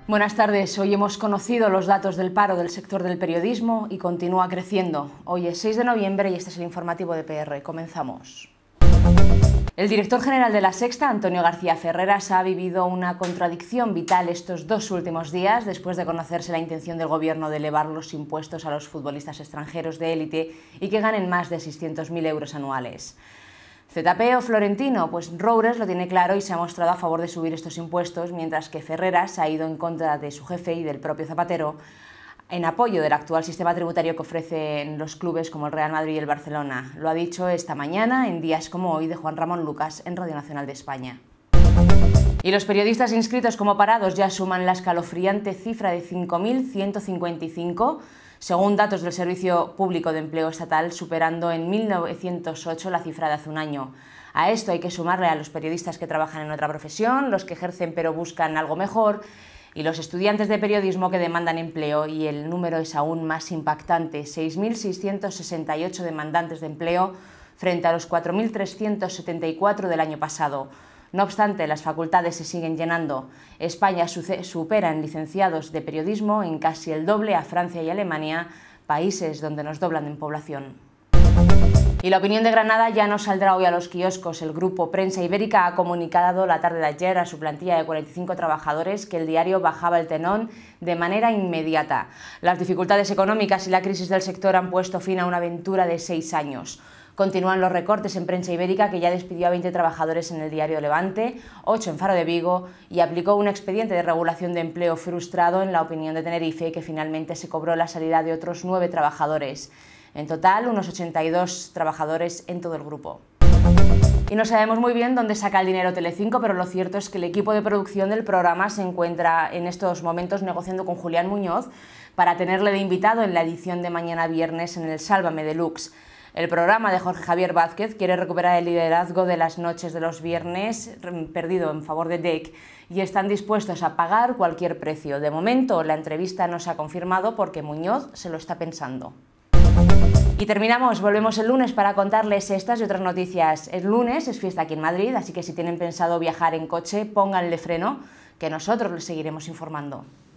Buenas tardes. Hoy hemos conocido los datos del paro del sector del periodismo y continúa creciendo. Hoy es 6 de noviembre y este es el informativo de PR. Comenzamos. El director general de La Sexta, Antonio García Ferreras, ha vivido una contradicción vital estos dos últimos días después de conocerse la intención del gobierno de elevar los impuestos a los futbolistas extranjeros de élite y que ganen más de 600.000 euros anuales. ¿ZP o Florentino? Pues Roures lo tiene claro y se ha mostrado a favor de subir estos impuestos, mientras que Ferreras ha ido en contra de su jefe y del propio Zapatero en apoyo del actual sistema tributario que ofrecen los clubes como el Real Madrid y el Barcelona. Lo ha dicho esta mañana en Días como Hoy de Juan Ramón Lucas en Radio Nacional de España. Y los periodistas inscritos como parados ya suman la escalofriante cifra de 5.155, según datos del Servicio Público de Empleo Estatal, superando en 1908 la cifra de hace un año. A esto hay que sumarle a los periodistas que trabajan en otra profesión, los que ejercen pero buscan algo mejor, y los estudiantes de periodismo que demandan empleo, y el número es aún más impactante: 6.668 demandantes de empleo frente a los 4.374 del año pasado. No obstante, las facultades se siguen llenando. España supera en licenciados de periodismo en casi el doble a Francia y Alemania, países donde nos doblan en población. Y La Opinión de Granada ya no saldrá hoy a los kioscos. El grupo Prensa Ibérica ha comunicado la tarde de ayer a su plantilla de 45 trabajadores que el diario bajaba el telón de manera inmediata. Las dificultades económicas y la crisis del sector han puesto fin a una aventura de 6 años. Continúan los recortes en Prensa Ibérica, que ya despidió a 20 trabajadores en el diario Levante, 8 en Faro de Vigo, y aplicó un expediente de regulación de empleo frustrado en La Opinión de Tenerife, que finalmente se cobró la salida de otros 9 trabajadores. En total, unos 82 trabajadores en todo el grupo. Y no sabemos muy bien dónde saca el dinero Telecinco, pero lo cierto es que el equipo de producción del programa se encuentra en estos momentos negociando con Julián Muñoz para tenerle de invitado en la edición de mañana viernes en el Sálvame Deluxe. El programa de Jorge Javier Vázquez quiere recuperar el liderazgo de las noches de los viernes, perdido en favor de DEC, y están dispuestos a pagar cualquier precio. De momento, la entrevista no se ha confirmado porque Muñoz se lo está pensando. Y terminamos, volvemos el lunes para contarles estas y otras noticias. El lunes es fiesta aquí en Madrid, así que si tienen pensado viajar en coche, pónganle freno, que nosotros les seguiremos informando.